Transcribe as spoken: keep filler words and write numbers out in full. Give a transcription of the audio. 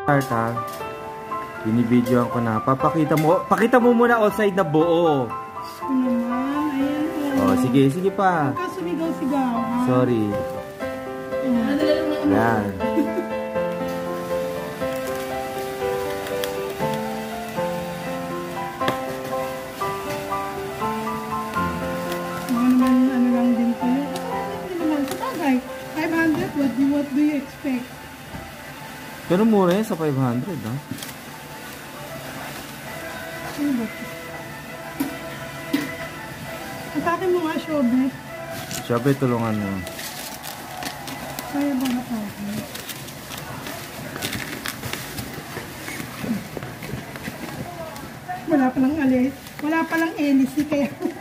Start ha. Binibidyoan ko na. Papakita mo. Pakita mo muna outside na buo. Gusto naman. Ayan. Oh, sige, sige pa. Huwag ka sumigaw-sigaw, ha? Sorry. Yan. Mga naman, ano lang din ko. Ano naman, sa bagay. five hundred, what do, what do you expect? Pero mura yan sa five hundred, ha? Ano ba? Atake mo nga, Shobe. Shobe, tulungan mo. Kaya ba atake? Wala palang alis. Wala palang hélice, kaya